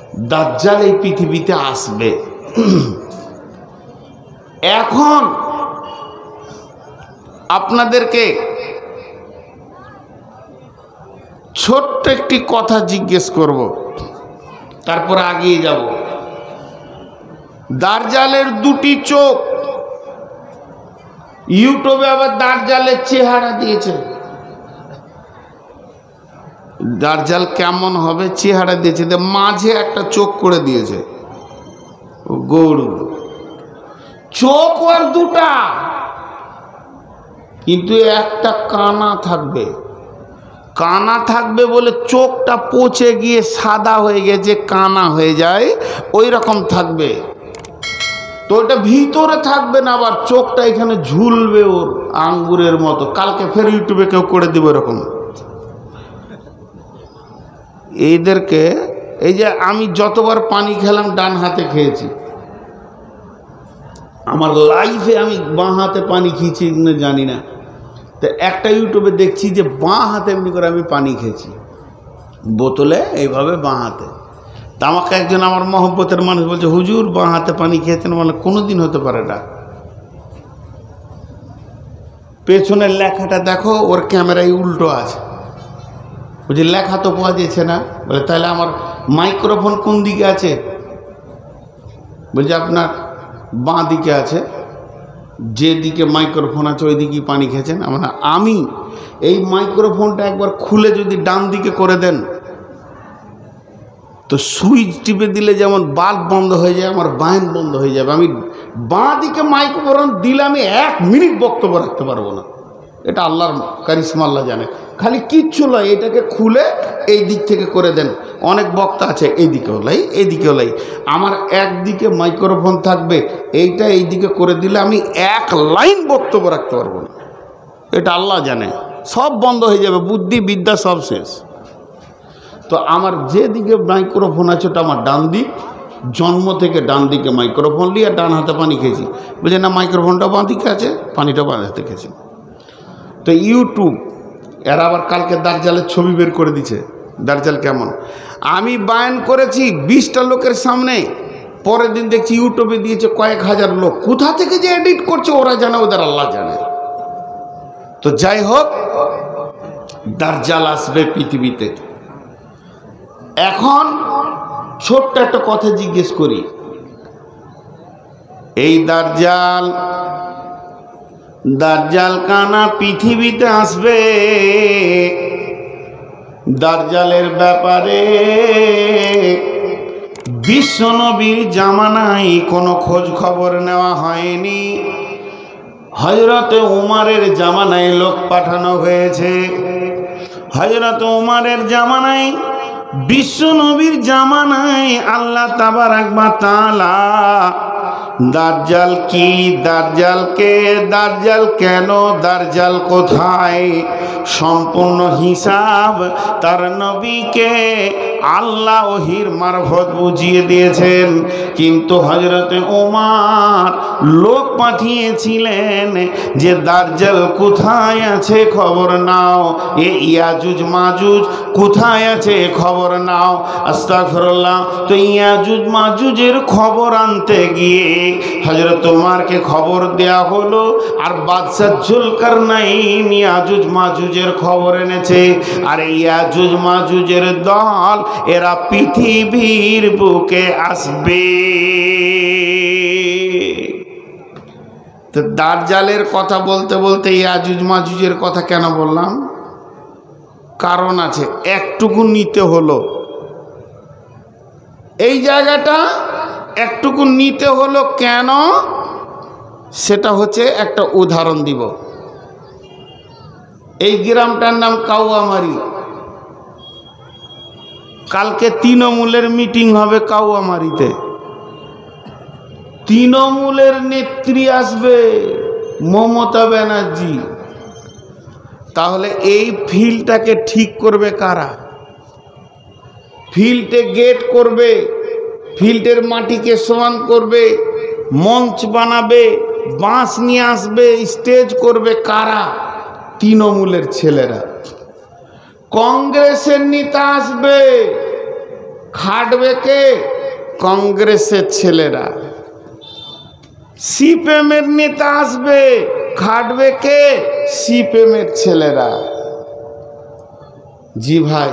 দাজ্জাল এই পৃথিবীতে আসবে। এখন আপনাদেরকে ছোট্ট একটি কথা জিজ্ঞেস করব, তারপর এগিয়ে যাব। দাজ্জালের দুটি চোখ, ইউটিউবে আবার দাজ্জালের চেহারা দিয়েছে। দাজ্জাল কেমন হবে চেহারা দিয়েছে, মাঝে একটা চোখ করে দিয়েছে, গরু চোখ আর দুটা, কিন্তু একটা কানা থাকবে। কানা থাকবে বলে চোখটা পচে গিয়ে সাদা হয়ে গেছে, কানা হয়ে যায়, ওই রকম থাকবে। তো ওটা ভিতরে থাকবে না, আবার চোখটা এখানে ঝুলবে ওর আঙ্গুরের মতো। কালকে ফের ইউটিউবে কেউ করে দিবে এরকম। এইদেরকে, এই যে আমি যতবার পানি খেলাম ডান হাতে খেয়েছি, আমার লাইফে আমি বাঁ হাতে পানি খেয়েছি না জানি না। তো একটা ইউটিউবে দেখছি যে বাঁ হাতে এমনি করে আমি পানি খেয়েছি, বোতলে এইভাবে বাঁ হাতে। তা আমাকে একজন আমার মহব্বতের মানুষ বলছে, হুজুর বাঁ হাতে পানি খেয়েছেন, মানে কোনো দিন হতে পারে না। পেছনের লেখাটা দেখো, ওর ক্যামেরায় উল্টো আছে। বলছে লেখা তো পাওয়া যাচ্ছে না। বলে তাহলে আমার মাইক্রোফোন কোন দিকে আছে? বলছে আপনার বাঁ দিকে আছে, যেদিকে মাইক্রোফোন আছে ওই দিকেই পানি খেয়েছেন। আমি এই মাইক্রোফোনটা একবার খুলে যদি ডান দিকে করে দেন, তো সুইচ টিপে দিলে যেমন বাল্ব বন্ধ হয়ে যায়, আমার বাঁধ বন্ধ হয়ে যাবে। আমি বাঁ দিকে মাইক্রোফোন দিলে আমি 1 মিনিট বক্তব্য রাখতে পারবো না। এটা আল্লাহর কারিশমা, আল্লাহ জানে। খালি কিচ্ছু নয়, এটাকে খুলে এই দিক থেকে করে দেন। অনেক বক্তা আছে এইদিকেও লাই, এইদিকেও লাই। আমার একদিকে মাইক্রোফোন থাকবে, এইটা এই দিকে করে দিলে আমি 1 লাইন বক্তব্য রাখতে পারবো না। এটা আল্লাহ জানে, সব বন্ধ হয়ে যাবে, বুদ্ধি বিদ্যা সব শেষ। তো আমার যেদিকে মাইক্রোফোন আছে ওটা আমার ডান দিক, জন্ম থেকে ডান দিকে মাইক্রোফোন নিয়ে ডান হাতে পানি খেয়েছি। বুঝলেন না, মাইক্রোফোনটা বাঁ দিকে আছে, পানিটা বাঁ হাতে খেয়েছি। তো ইউটিউব এরা আবার কালকে দাজ্জালের ছবি বের করে দিছে। দাজ্জাল কেমন আমি বায়ান করেছি 20টা লোকের সামনে, পরের দিন দেখছি ইউটিউবে দিয়েছে কয়েক হাজার লোক। কোথা থেকে যে এডিট করছে ওরা জানে, ওদের আল্লাহ জানে। তো যাই হোক, দাজ্জাল আসবে পৃথিবীতে। এখন ছোট্ট একটা কথা জিজ্ঞেস করি, এই দাজ্জাল কানা পৃথিবীতে আসবে, দাজ্জালের ব্যাপারে বিশ্বনবীর জামানায় কোনো খোঁজ খবর নেওয়া হয়নি। হযরতে উমরের জামানায় লোক পাঠানো হয়েছে। হযরতে উমরের জামানায়, বিশ্বনবীর জামানায় আল্লাহ তাবারাক ওয়া তাআলা দাজ্জাল কি, দাজ্জাল কে, দাজ্জাল কেন, দাজ্জাল কোথায়, সম্পূর্ণ হিসাব তার নবীকে আল্লাহ ওহীর মারফত বুঝিয়ে দিয়েছেন। কিন্তু হযরতে ওমর লোক পাঠিয়েছিলেন যে দাজ্জাল কোথায় আছে খবর নাও, এ ইয়াজুজ মাজুজ কোথায় আছে খবর নাও। আস্তাগফিরুল্লাহ। তো ইয়াজুজ মাজুজের খবর আনতে গিয়ে হযরত ওমরকে খবর দেয়া হলো, আর বাদশা জুলকারনাইন ইয়াজুজ মাজুজের খবর এনেছে। আর ইয়াজুজ মাজুজের দল এরা পৃথিবীর বুকে আসবে। তো দাজ্জালের কথা বলতে বলতে ইয়াজুজ মাজুজের কথা কেন বললাম? কারণ আছে, একটুকু নিতে হলো এই জায়গাটা, একটুকু নিতে হলো কেন, সেটা হচ্ছে একটা উদাহরণ দিব। এই গ্রামটার নাম কাউয়ামারি। কালকে তৃণমূলের মিটিং হবে কাউয়ামারিতে। তৃণমূলের নেত্রী আসবে মমতা ব্যানার্জি। তাহলে এই ফিল্ডটাকে ঠিক করবে কারা? ফিল্ডে গেট করবে, ফিল্ডের মাটিকে সমান করবে, মঞ্চ বানাবে, বাঁশ নিয়ে আসবে, স্টেজ করবে কারা? তৃণমূলের ছেলেরা। কংগ্রেসের নেতা আসবে খাটবে কে? কংগ্রেসের ছেলেরা। সিপিএমের নেতা আসবে, খাটবে কে? সিপিএমের ছেলেরা। জি ভাই,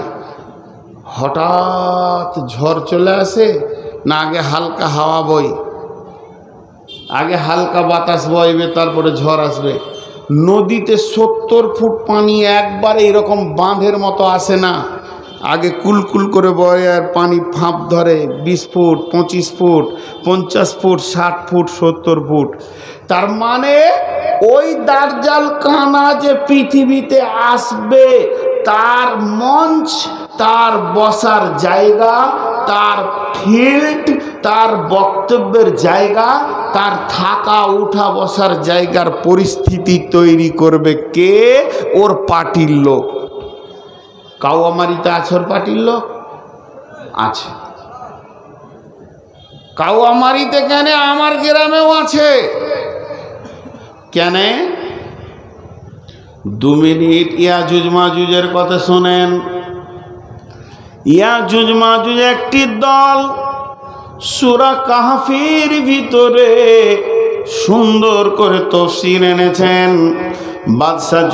হঠাৎ ঝড় চলে আসে না, আগে হালকা হাওয়া বই, আগে হালকা বাতাস বইবে, তারপরে ঝড় আসবে। নদীতে 70 ফুট পানি একবারে এরকম বাঁধের মতো আসে না, আগে কুলকুল করে বয় আর পানি ফাঁপ ধরে 20 foot 25 foot 50 foot 60 foot 70 foot. তার মানে ওই দার্জাল কানা যে পৃথিবীতে আসবে, তার মঞ্চ, তার বসার জায়গা, তার ফিল্ড, তার বক্তব্যের জায়গা, তার থাকা উঠা বসার জায়গার পরিস্থিতি তৈরি করবে কে? ওর পার্টির লোক। কাউয়ামারিতে আছে ওর পার্টির লোক? আছে। কাউয়ামারিতে কেন? আমার গ্রামেও আছে। কেন? 2 মিনিট ইয়াজুজ মাজুজের কথা শোনেন। ইয়াজুজ মাজুজ একটি দল, সূরা কাহফির ভিতরে সুন্দর করে তাফসীর এনেছেন। বাদশাহ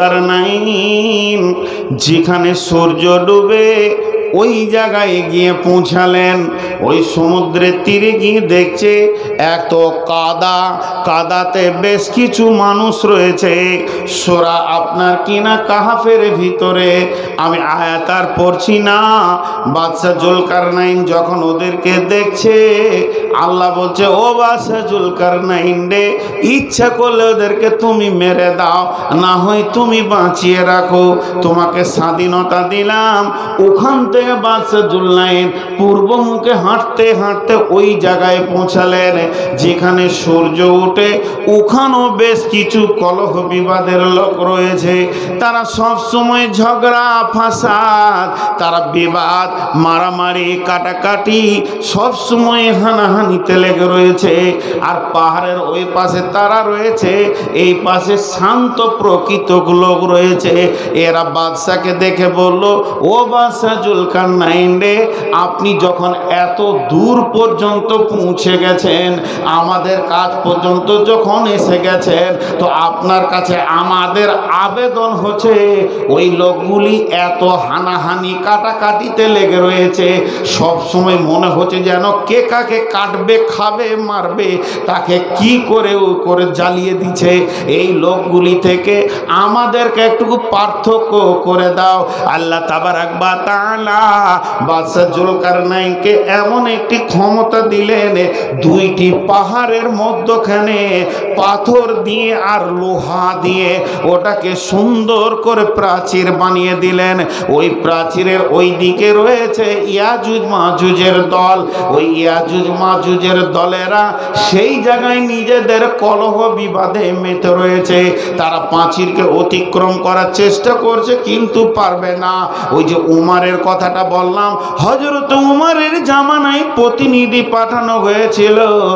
জুলকারনাইন যেখানে সূর্য ডুবে ওই জায়গায় গিয়ে পৌঁছালেন। ওই সমুদ্রের তীরে গিয়ে দেখছে এত কাদা, কাদাতে বেশ কিছু মানুষ রয়েছে। সূরা আপনার কিনা কাহফের ভিতরে, আমি আয়াত আর পড়ছি না। বাদশাহ জুলকারনাইন যখন ওদেরকে দেখছে, আল্লাহ বলছে, ও বাদশাহ জুলকারনাইন রে, ইচ্ছা করলে ওদেরকে তুমি মেরে দাও, না হয় তুমি বাঁচিয়ে রাখো, তোমাকে স্বাধীনতা দিলাম। ওখান থেকে বাদশাহ জুলকারনাইন পূর্ব মুখে হাঁটতে হাঁটতে ওই জায়গায় পৌঁছালেন যেখানে সূর্য ওঠে। ওখানেও বেশ কিছু কলহ বিবাদের লোক রয়েছে, তারা সব সময় ঝগড়া ফাসাদ, তারা বিবাদ মারামারি কাটাকাটি সব সময় হানাহানিতে লেগে রয়েছে। আর পাহাড়ের ওই পাশে তারা রয়েছে, এই পাশে শান্ত প্রকৃত লোক রয়েছে। এরা বাদশাকে দেখে বলল, ও বাদশাহ জুলকারনাইন রে, আপনি যখন এত দূর পর্যন্ত পৌঁছে গেছেন, আমাদের কাছ পর্যন্ত যখন এসে গেছেন, তো আপনার কাছে আমাদের আবেদন হচ্ছে, ওই লোকগুলি এত হানাহানি কাটাকাটিতে লেগে রয়েছে, সব সময় মনে হচ্ছে যেন কে কাকে কাটবে, খাবে, মারবে, তাকে কি করে ও করে জ্বালিয়ে দিচ্ছে। এই লোকগুলি থেকে আমাদেরকে একটু পার্থক্য করে দাও। আল্লাহ তাবারাক ওয়া তাআলা বাদশাহ জুলকারনাইনকে এমন একটি ক্ষমতা দিলেন, 2টি পাহাড়ের মধ্যখানে পাথর দিয়ে আর লোহা দিয়ে ওটাকে সুন্দর করে প্রাচীর বানিয়ে দিলেন। ওই প্রাচীরের ওই দিকে রয়েছে ইয়াজুজ মাজুজের দল। ওই ইয়াজুজ মাজুজের দলেরা সেই জায়গায় নিজেদের কলহ বিবাদে মেতে রয়েছে। তারা প্রাচীরকে অতিক্রম করার চেষ্টা করছে, কিন্তু পারবে না। ওই যে উমারের কথাটা বললাম, হযরত উমারের জামানায় প্রতিনিধি পাঠানো হয়েছিল,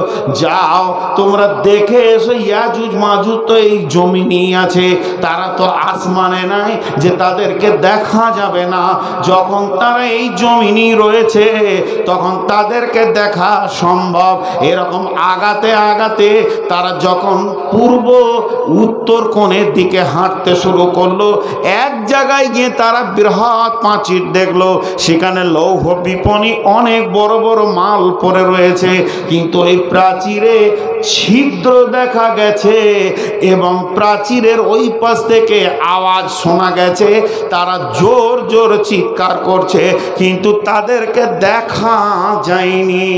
যাও তোমরা দেখে এসো ইয়াজুজ মাজুজ তো এই জমিনেই আছে, তারা তো আসমানে নাই যে তাদেরকে দেখা যাবে না। যখন তারা এই জমিনেই রয়েছে তখন তাদেরকে দেখা সম্ভব। এরকম আগাতে আগাতে তারা যখন পূর্ব উত্তর কোণের দিকে হাঁটতে শুরু করলো, এক জায়গায় গিয়ে তারা বৃহৎ প্রাচীর দেখলো, সেখানে লৌহ বিপণী অনেক বড় বড় মাল পড়ে রয়েছে, কিন্তু এই প্রাচীরে ছিদ্র দেখা গেছে এবং প্রাচীরের ওই পাশ থেকে আওয়াজ শোনা গেছে, তারা জোর জোর চিৎকার করছে, কিন্তু তাদেরকে দেখা যায়নি।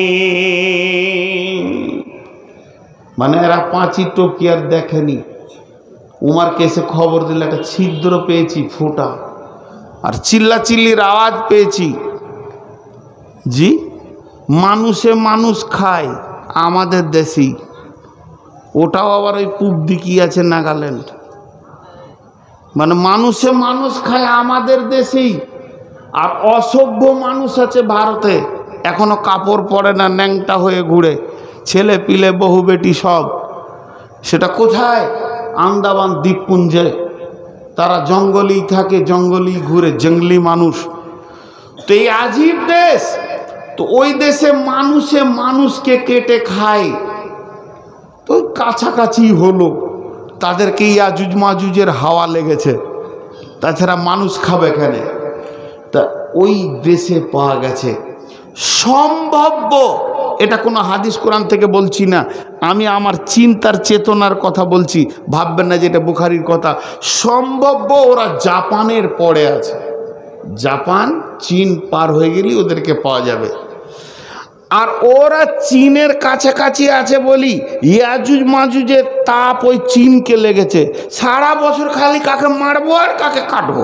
মানে এরা পাঁচি টপকি আর দেখেনি। উমারকে এসে খবর দিল, একটা ছিদ্র পেয়েছি, ফোঁটা, আর চিল্লাচিল্লির আওয়াজ পেয়েছি। জি, মানুষে মানুষ খায় আমাদের দেশেই, ওটাও আবার ওই পূব দিকে আছে, নাগাল্যান্ড। মানে মানুষে মানুষ খায় আমাদের দেশেই। আর অসভ্য মানুষ আছে ভারতে, এখনো কাপড় পরে না, ন্যাংটা হয়ে ঘুরে, ছেলে পিলে বহু বেটি সব। সেটা কোথায়? আন্দামান দ্বীপপুঞ্জে। তারা জঙ্গলেই থাকে, জঙ্গলেই ঘুরে, জঙ্গলি মানুষ। তো এই আজীব দেশ, তো ওই দেশে মানুষে মানুষকে কেটে খায়, তো কাছাকাছি হলো, তাদেরকে ইয়াজুজ মাজুজের হাওয়া লেগেছে, তাছাড়া মানুষ খাবে এখানে, তা ওই দেশে পাওয়া গেছে। সম্ভাব্য, এটা কোনো হাদিস কোরআন থেকে বলছি না, আমি আমার চিন্তার চেতনার কথা বলছি, ভাববেন না যে এটা বুখারীর কথা। সম্ভাব্য ওরা জাপানের পরে আছে, জাপান চীন পার হয়ে গেলেই ওদেরকে পাওয়া যাবে। আর ওরা চীনের কাছাকাছি আছে বলি ইয়াজুজ মাজুজের তাপ ওই চীনকে লেগেছে। সারা বছর খালি কাকে মারবো আর কাকে কাটবো,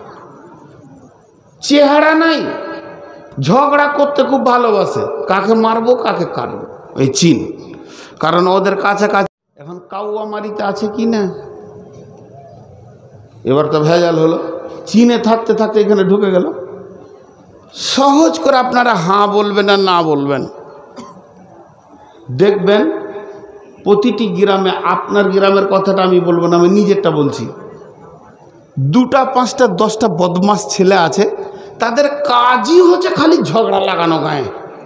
চেহারা নাই, ঝগড়া করতে খুব ভালোবাসে, কাকে মারবো কাকে কাটবো এই চীন। কারণ ওদের কাছাকাছি। এখন কাউয়া মারিতে আছে কি না, এবার তো ভেজাল হলো, চীনে থাকতে থাকতে এখানে ঢুকে গেল। সহজ করে আপনারা হ্যাঁ বলবেন আর না বলবেন, দেখবেন প্রতিটি গ্রামে, আপনার গ্রামের কথাটা আমি বলবো না, আমি নিজেরটা বলছি, 2টা 5টা 10টা বদমাস ছেলে আছে, তাদের কাজই হচ্ছে খালি ঝগড়া লাগানো, গায়ে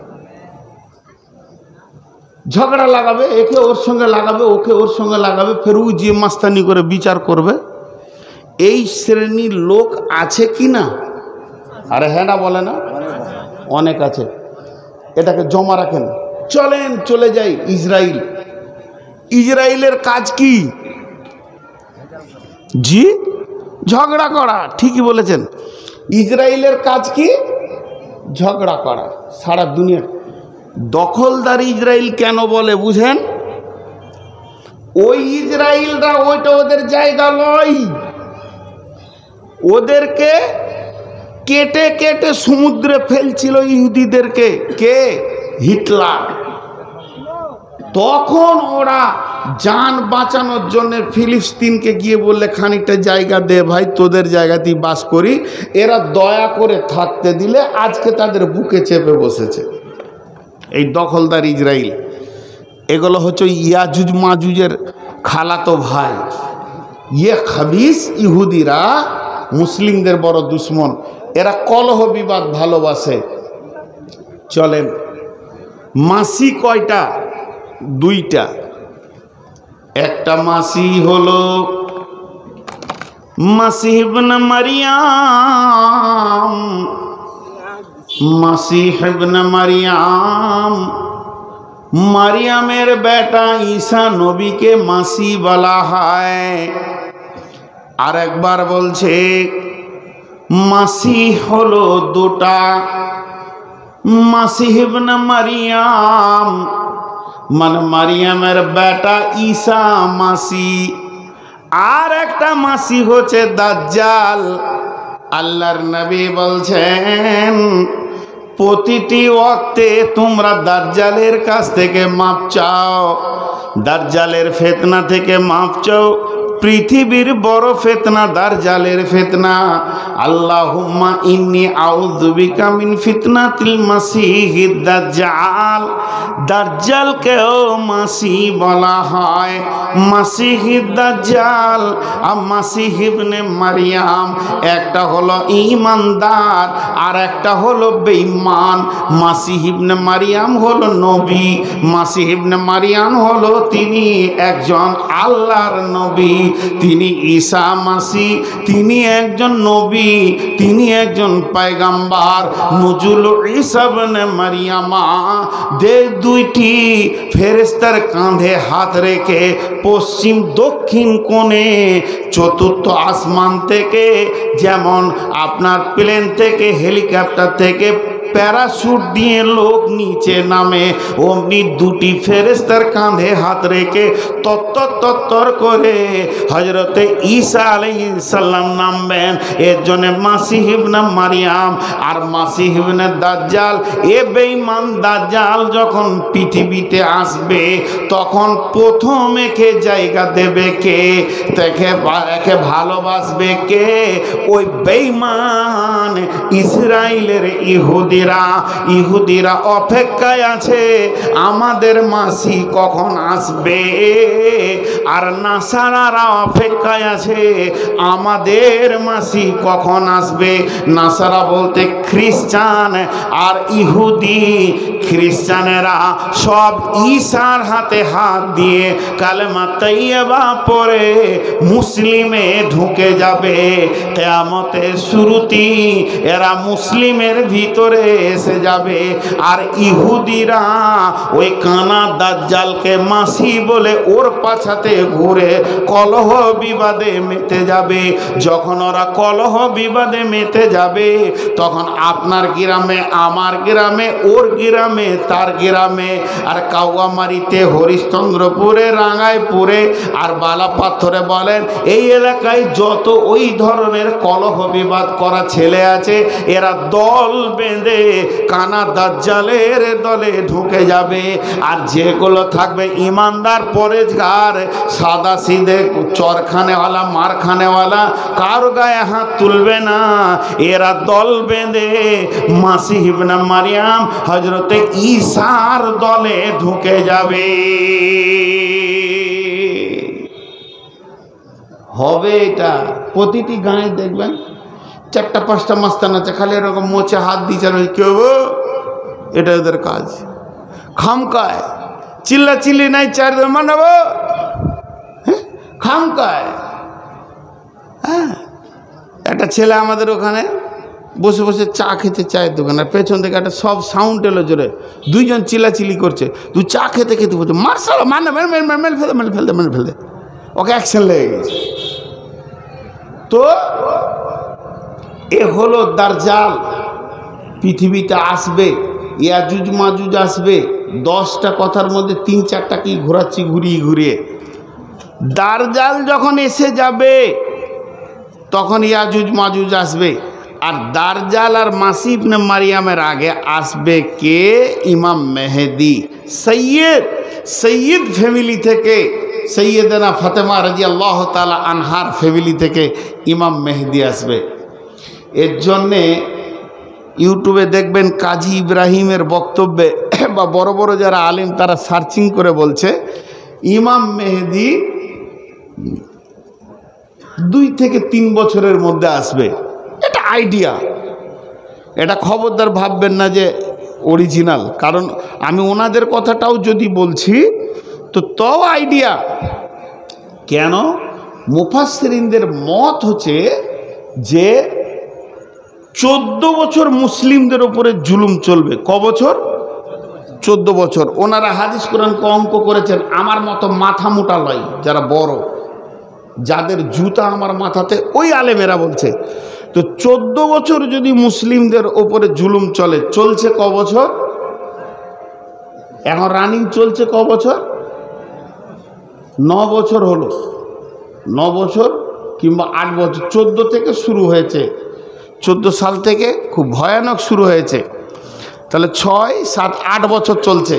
ঝগড়া লাগাবে, একে ওর সঙ্গে লাগাবে, ওকে ওর সঙ্গে লাগাবে, ফের ও যে মাস্তানি করে বিচার করবে। এই শ্রেণীর লোক আছে কি না? আরে হ্যাঁ না বলে না, অনেক আছে। এটাকে জমা রাখেন, চলেন চলে যাই ইসরায়েল। ইসরায়েলের কাজ কি? জি, ঝগড়া করা, ঠিকই বলেছেন। ইসরায়েলের কাজ কি? ঝগড়া করা। সারা দুনিয়ার দখলদার ইসরায়েল কেন বলে বুঝেন? ওই ইসরায়েলরা, ওইটা ওদের জায়গা নয়, ওদেরকে কেটে কেটে সমুদ্রে ফেলছিল ইহুদিদেরকে, কে? হিটলার। তখন ওরা জান বাঁচানোর জন্য ফিলিস্তিনকে গিয়ে বললে খানিকটা জায়গা দে ভাই, তোদের জায়গাতেই বাস করি। এরা দয়া করে থাকতে দিলে আজকে তাদের বুকে চেপে বসেছে এই দখলদার ইসরায়েল। এগুলো হচ্ছে ইয়াজুজ মাজুজের খালাতো ভাই। ইয়ে খাবিস ইহুদিরা মুসলিমদের বড় দুশ্মন, এরা কলহ বিবাদ ভালোবাসে। চলেন, মাসি কয়টা? 2টা। একটা মাসি হলো মাসিহ ইবনে মারিয়াম। মাসিহ ইবনে মারিয়াম, মারিয়ামের বেটা ঈসা নবীকে মাসি বলা হয়। আর একবার বলছে মাসিহ হলো 2টা, মাসিহ ইবনে মারিয়াম মানে মারিয়ামের বেটা ঈসা মাসি। আর একটা মাসি হচ্ছে দাজ্জাল। আল্লাহর নবী বলছেন প্রতিটি ওয়াক্তে তোমরা দাজ্জালের কাছ থেকে মাপ চাও, দাজ্জালের ফিতনা থেকে মাপ চাও। পৃথিবীর বড় ফিতনা দাজ্জালের ফিতনা। আল্লাহুম্মা ইন্নী আউযু বিকা মিন ফিতনাতিল মাসিহিদ দাজ্জাল। দাজ্জালকেও মাসি বলা হয়, মাসিহিদ দাজ্জাল আর মাসিহ ইবনে মারিয়াম। একটা হলো ঈমানদার আর একটা হলো বেঈমান। মাসিহ ইবনে মারিয়াম হলো নবী, মাসিহ ইবনে মারিয়াম হলো তিনি একজন আল্লাহর নবী। তিনি ঈসা মাসি, তিনি একজন নবী, তিনি একজন পয়গম্বর। নজুল ঈসা ইবনে মারিয়ামা দে 2টি ফেরেশতার কাঁধে হাত রেখে পশ্চিম দক্ষিণ কোণে 4র্থ আসমান থেকে, যেমন আপনার প্লেন থেকে, হেলিকপ্টার থেকে প্যারাশুট দিয়ে লোক নিচে নামে, অমনি 2টি ফেরেশতার কাঁধে হাত রেখে তত্তর করে হযরতে ঈসা আলাইহিস সালাম নামবেন। এর জন্য মাসিহ ইবনে মারিয়াম আর মাসিহ ইবনে দাজ্জাল, এ বেঈমান দাজ্জাল যখন পৃথিবীতে আসবে তখন প্রথম একে জায়গা দেবে কে? একে ভালোবাসবে কে? ওই বেঈমান ইসরায়েলের ইহুদিরা। ইহুদিরা অপেক্ষায় আছে আমাদের মাসি কখন আসবে, আর নাসারারা অপেক্ষায় আছে আমাদের মাসি কখন আসবে। নাসারা বলতে খ্রিস্টান, আর ইহুদি খ্রিস্টানেরা সব ঈসার হাতে হাত দিয়ে কালেমা তাইয়্যিবা পড়ে মুসলিমে ঢুকে যাবে। কিয়ামতের শুরুতেই এরা মুসলিমের ভিতরে এসে যাবে, আর ইহুদিরা ওই কানা দাজ্জালকে মাসি বলে ওর পাছাতে ঘুরে কলহ বিবাদে মেতে যাবে। যখন ওরা কলহ বিবাদে মেতে যাবে তখন আপনার গ্রামে, আমার গ্রামে, ওর গ্রামে, তার গ্রামে, আর কাউয়ামারিতে, হরিশ্চন্দ্রপুরে, রাঙ্গাইপুরে আর বালাপাথরে বলেন এই এলাকায় যত ওই ধরনের কলহ বিবাদ করা ছেলে আছে এরা দল বেঁধে কানা দাজ্জালের দলে ঢুকে যাবে। আর যেগুলো থাকবে ইমানদার, পরেজগার, সাদা সিধে, চরখানেওয়ালা, মারখানেওয়ালা, কার গায়ে হাত তুলবে না, এরা দল বেঁধে মাসিহ ইবনে মারিয়াম হযরতে ঈসার দলে ঢুকে যাবে। হবে এটা প্রতিটি গায়ে দেখবেন 4-5টা মাস্তান আছে, খালি এরকম মোচে হাত দিচ্ছে, কেউ এটা ওদের কাজ। খামকায় চিল্লা চিল্লি নাই, চারজন মানাবো খামকায়। হ্যাঁ, একটা ছেলে আমাদের ওখানে বসে বসে চা খেতে, চায়ের দোকানে পেছন থেকে একটা সব সাউন্ড এলো জোরে, দুইজন চিল্লাচিল্লি করছে। তুই চা খেতে খেতে বলছে মার্শাল মানে মেরে ফেলতে, ওকে অ্যাকশন লেগে গেছে। তো এ হলো দাজ্জাল, পৃথিবীতে আসবে, ইয়াজুজ মাজুজ আসবে। 10টা কথার মধ্যে 3-4টা কি ঘোরাচ্ছি ঘুরিয়ে ঘুরিয়ে। দাজ্জাল যখন এসে যাবে তখন ইয়াজুজ মাজুজ আসবে, আর দাজ্জাল আর মাসিহ ইবনে মারিয়ামের আগে আসবে কে? ইমাম মেহেদি। সৈয়দ ফ্যামিলি থেকে, সৈয়দনা ফাতেমা রাদিয়াল্লাহু তাআলা আনহার ফ্যামিলি থেকে ইমাম মেহেদি আসবে। এর জন্যে ইউটিউবে দেখবেন কাজী ইব্রাহিমের বক্তব্যে বা বড় বড় যারা আলেম তারা সার্চিং করে বলছে ইমাম মেহেদি 2 থেকে 3 বছরের মধ্যে আসবে। এটা আইডিয়া, এটা খবরদার ভাববেন না যে অরিজিনাল, কারণ আমি ওনাদের কথাটাও যদি বলছি তো তাও আইডিয়া। কেন? মুফাসসিরিনদের মত হচ্ছে যে 14 বছর মুসলিমদের উপরে জুলুম চলবে। ক বছর? 14 বছর। ওনারা হাদিস কোরআনকে অঙ্ক করেছেন, আমার মতো মাথা মোটা লয় যারা বড়, যাদের জুতা আমার মাথাতে, ওই আলেমেরা বলছে। তো 14 বছর যদি মুসলিমদের ওপরে জুলুম চলে, চলছে ক বছর? এখন রানিং চলছে ক বছর? 9 বছর হলো, 9 বছর কিংবা 8 বছর। 14 থেকে শুরু হয়েছে, 14 সাল থেকে খুব ভয়ানক শুরু হয়েছে, তাহলে 6, 7, 8 বছর চলছে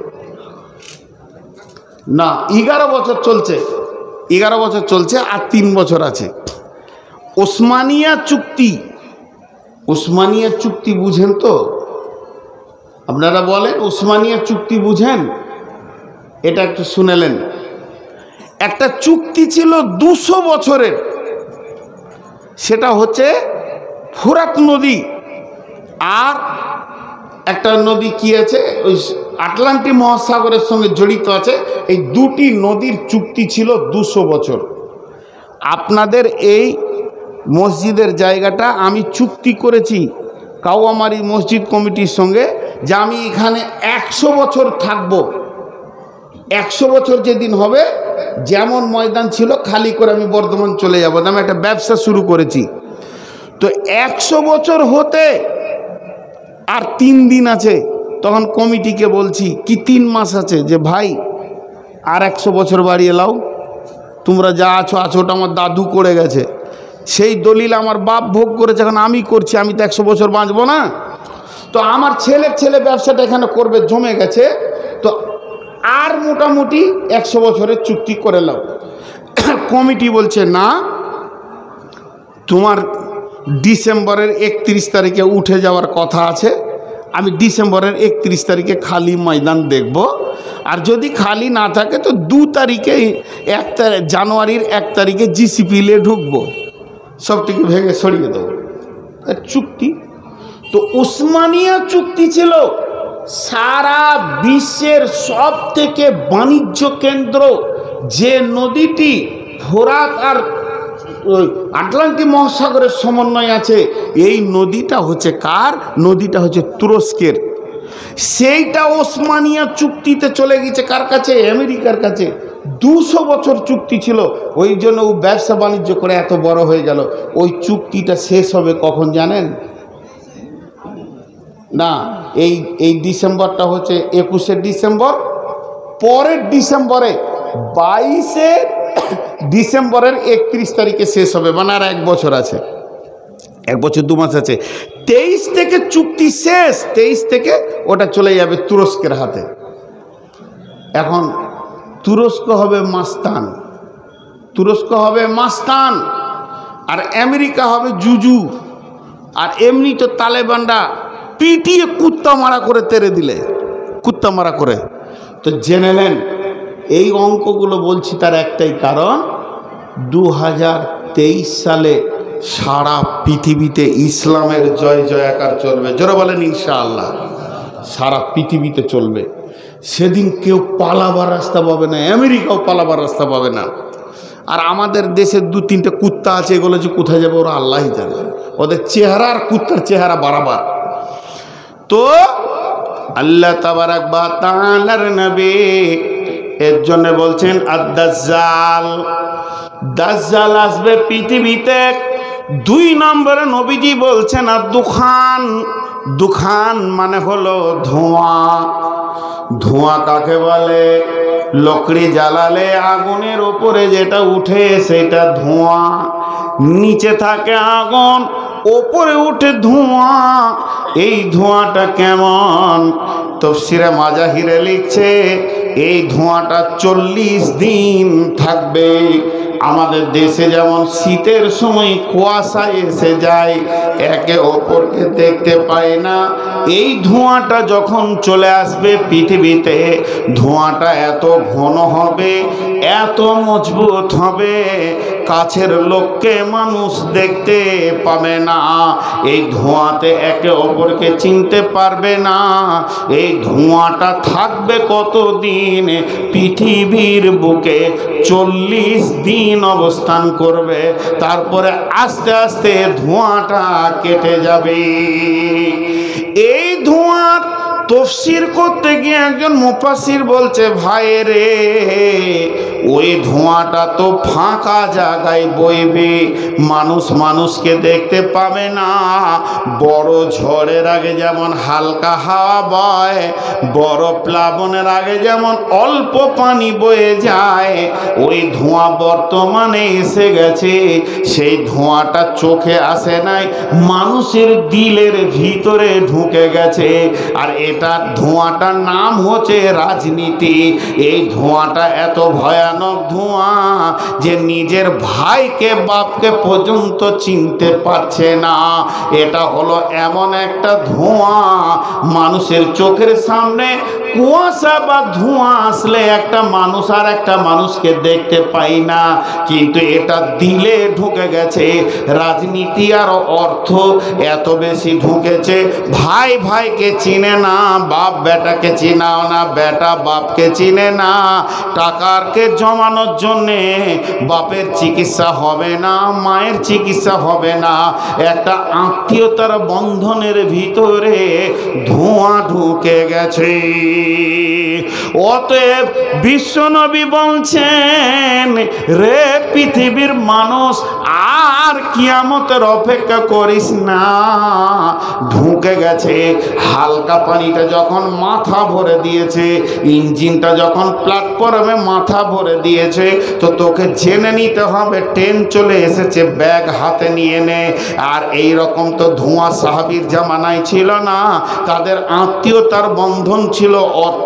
না, 11 বছর চলছে। 11 বছর চলছে, আর 3 বছর আছে। ওসমানিয়া চুক্তি, ওসমানিয়া চুক্তি বুঝেন তো? আপনারা বলেন ওসমানিয়া চুক্তি বুঝেন? এটা একটু শুনেলেন। একটা চুক্তি ছিল 200 বছরের, সেটা হচ্ছে ফোরাত নদী আর একটা নদী কি আছে ওই আটলান্টিক মহাসাগরের সঙ্গে জড়িত আছে। এই 2টি নদীর চুক্তি ছিল 200 বছর। আপনাদের এই মসজিদের জায়গাটা আমি চুক্তি করেছি কাউয়ামারি মসজিদ কমিটির সঙ্গে যে আমি এখানে 100 বছর থাকব। 100 বছর যেদিন হবে, যেমন ময়দান ছিল খালি করে আমি বর্ধমান চলে যাব, আমি একটা ব্যবসা শুরু করেছি। তো 100 বছর হতে আর 3 দিন আছে। তখন কমিটিকে বলছি কি 3 মাস আছে, যে ভাই আর 100 বছর বাড়িয়ে লাও, তোমরা যা আছো আছো, ওটা আমার দাদু করে গেছে, সেই দলিল আমার বাপ ভোগ করেছে, এখন আমি করছি, আমি তো 100 বছর বাঁচবো না। তো আমার ছেলের ছেলে ব্যবসাটা এখানে করবে, জমে গেছে, তো আর মোটামুটি 100 বছরের চুক্তি করে নাও। কমিটি বলছে না, তোমার ডিসেম্বরের 31 তারিখে উঠে যাওয়ার কথা আছে, আমি ডিসেম্বরের 31 তারিখে খালি ময়দান দেখব, আর যদি খালি না থাকে তো 2 তারিখে জানুয়ারির 1 তারিখে জিসিপিলে ঢুকবো, সবটিকে ভেঙে সরিয়ে দেবো। চুক্তি তো উসমানিয়া চুক্তি ছিল সারা বিশ্বের সব থেকে বাণিজ্য কেন্দ্র, যে নদীটি ফোরাত আর আটলান্টিক মহাসাগরের সমন্বয় আছে, এই নদীটা হচ্ছে কার? নদীটা হচ্ছে তুরস্কের। সেইটা ওসমানিয়া চুক্তিতে চলে গেছে কার কাছে? আমেরিকার কাছে। 200 বছর চুক্তি ছিল, ওই জন্য ও ব্যবসা বাণিজ্য করে এত বড় হয়ে গেল। ওই চুক্তিটা শেষ হবে কখন জানেন? না, এই ডিসেম্বরটা হচ্ছে 21শে ডিসেম্বর, পরের ডিসেম্বরে 22শে ডিসেম্বরের 31 তারিখে শেষ হবে, মানে আর 1 বছর আছে, 1 বছর 2 মাস আছে। 23 থেকে চুক্তি শেষ, 23 থেকে ওটা চলে যাবে তুরস্কের হাতে। এখন তুরস্ক হবে মাস্তান, তুরস্ক হবে মাস্তান, আর আমেরিকা হবে জুজু। আর এমনি তো তালেবানরা পিটিয়ে কুত্তা মারা করে তেড়ে দিলে, কুত্তা মারা করে। তো জেনে নেন, এই অঙ্কগুলো বলছি তার একটাই কারণ, 2023 সালে সারা পৃথিবীতে ইসলামের জয় জয়াকার চলবে। জোরে বলেন ইনশাআল্লাহ। সারা পৃথিবীতে চলবে। সেদিন কেউ পালাবার রাস্তা পাবে না, আমেরিকাও পালাবার রাস্তা পাবে না। আর আমাদের দেশের 2-3টে কুত্তা আছে, এগুলো যে কোথায় যাবে ওরা আল্লাহই জানে। ওদের চেহারা আর কুত্তার চেহারা বারাবার। তো আল্লাহ তাবারাক ওয়া তাআলার নবী এর জন্য বলছেন আদ-দাজ্জাল, দাজ্জাল আসবে পৃথিবীতে। 2 নম্বরে নবীজি বলছেন আর-দুখান, দুখান মানে হলো ধোঁয়া। ধোঁয়া কাকে বলে? লকড়ি জ্বালালে আগুনের উপরে যেটা উঠে সেটা ধোঁয়া, নিচে থাকে আগুন, ওপরে উঠে ধোঁয়া। এই ধোঁয়াটা কেমন? তাফসীরে মাজাহিরে লিখছে এই ধোঁয়াটা 40 দিন থাকবে। আমাদের দেশে যেমন শীতের সময় কুয়াশা এসে যায়, একে অপরকে দেখতে পায় না, এই ধোঁয়াটা যখন চলে আসবে পৃথিবীতে, ধোঁয়াটা এত ঘন হবে, এত মজবুত হবে, কাছের লোককে মানুষ দেখতে পাবে না। এই ধোঁয়াতে একে অপরকে চিনতে পারবে না। এই ধোঁয়াটা থাকবে কতদিন? পৃথিবীর বুকে 40 দিন অবস্থান করবে, তারপরে আস্তে আস্তে ধোঁয়াটা কেটে যাবে। এই ধোঁয়ার তফসির করতে গিয়ে একজন মুফাসসির বলছে, ভাই রে, ওই ধোঁয়াটা তো ফাঁকা জায়গায় বইবে, মানুষ মানুষকে দেখতে পাবে না। বড় ঝড়ের আগে যেমন হালকা হাওয়া বয়, বড় প্লাবনের আগে যেমন অল্প পানি বয়ে যায়, ওই ধোঁয়া বর্তমানে এসে গেছে। সেই ধোঁয়াটা চোখে আসে নাই, মানুষের দিলের ভিতরে ঢুকে গেছে। আর এটা ধোঁয়াটার নাম হচ্ছে রাজনীতি। এই ধোঁয়াটা এত ভয়ানক ধোঁয়া যে নিজের ভাইকে বাপকে পর্যন্ত চিনতে পারছে না। এটা হলো এমন একটা ধোঁয়া, মানুষের চোখের সামনে কুয়াশা বা ধোঁয়া আসলে একটা মানুষ আর একটা মানুষকে দেখতে পাই না, কিন্তু এটা দিলে ঢুকে গেছে। রাজনীতি আর অর্থ এত বেশি ঢুকেছে, ভাই ভাইকে চিনে না, বাপ বেটাকে চিনাও না, বেটা বাপকে চিনে না। টাকাকে জমানোর জন্যে বাপের চিকিৎসা হবে না, মায়ের চিকিৎসা হবে না, একটা আত্মীয়তার বন্ধনের ভিতরে ধোঁয়া ঢুকে গেছে। অতএব বিশ্বনবী বলছেন, রে পৃথিবীর মানুষ, আর কিয়ামতের অপেক্ষা করিস না, ঢুকে গেছে। হালকা পানিটা যখন মাথা ভরে দিয়েছে, ইঞ্জিনটা যখন প্ল্যাটফর্মে মাথা ভরে দিয়েছে, তো তোকে জেনে নিতে হবে ট্রেন চলে এসেছে, ব্যাগ হাতে নিয়ে নে। আর এই রকম তো ধোঁয়া সাহাবীর জামানায় ছিল না, তাদের আত্মীয়তার বন্ধন ছিল অর্থের পায়ে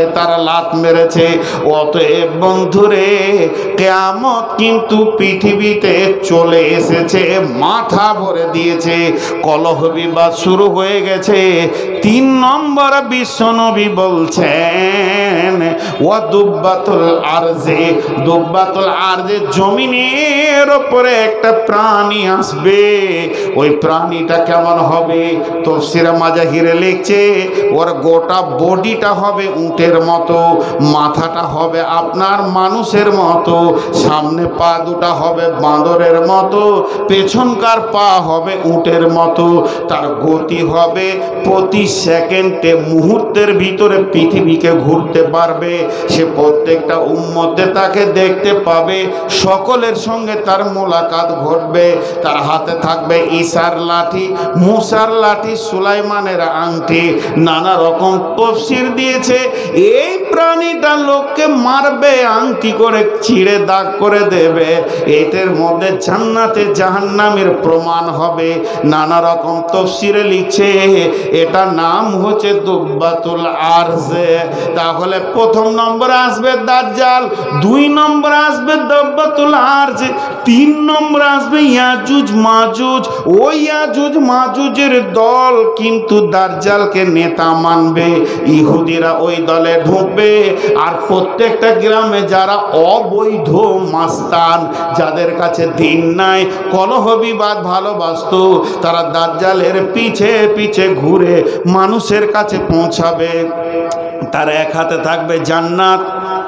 পায়ে তারা লাত মেরেছে। অতএব বন্ধুরে, কিয়ামত কিন্তু পৃথিবীতে চলে এসেছে, মাথা ভরে দিয়েছে, কলহ বিবাদ শুরু হয়ে গেছে। 3 নম্বর বিশ্বনবী বলছেন ওয়াদুব্বাতুল আরজে, দুব্বাতুল আরজে, জমিনের উপরে একটা প্রাণী আসবে। ওই প্রাণীটা কেমন হবে? তাফসীরে মাজাহিরে লিখছে ওর গোটা বডিটা হবে উটের মতো, মাথাটা হবে আপনার মানুষের মতো, সামনে পা দুটা হবে বাঁদরের মতো, পেছনকার পা হবে উটের মতো। তার গতি হবে প্রতি সেকেন্ডে, মুহূর্তের ভিতরে পৃথিবীকে ঘুরতে পারবে। সে প্রত্যেকটা উম্মতে তাকে দেখতে পাবে, সকলের সঙ্গে তার মোলাকাত ঘটবে। তার হাতে থাকবে ঈসার লাঠি, মুসার লাঠি, সুলাইমানের আংটি, নানা রকম তাফসীর দিয়েছে। এই প্রাণীটা লোককে মারবে, আংটি করে ছিঁড়ে দাগ করে দেবে। এদের মধ্যে জান্নাতে জাহান্নামের প্রমাণ হবে। নানা রকম তাফসীরে লিখছে এটা নাম হচ্ছে দুব্বাতুল আরজে। তাহলে প্রথম নম্বরে আসবে দাজ্জাল, 2 নম্বরে আসবে দুব্বাতুল আরজে, 3 নম্বরে আসবে ইয়াজুজ মাজুজ। ওই ইয়াজুজ মাজুজের দল কিন্তু দাজ্জালকে নেতা মানবে, ইহুদিরা ওই দলে ঢুকবে। আর প্রত্যেকটা গ্রামে যারা অবৈধ মাস্তান, যাদের কাছে দিন নাই, কলহ বিবাদ ভালোবাসত, তারা দাজ্জালের পিছে পিছে ঘুরে মানুষের কাছে পৌঁছাবে। তার এক হাতে থাকবে জান্নাত,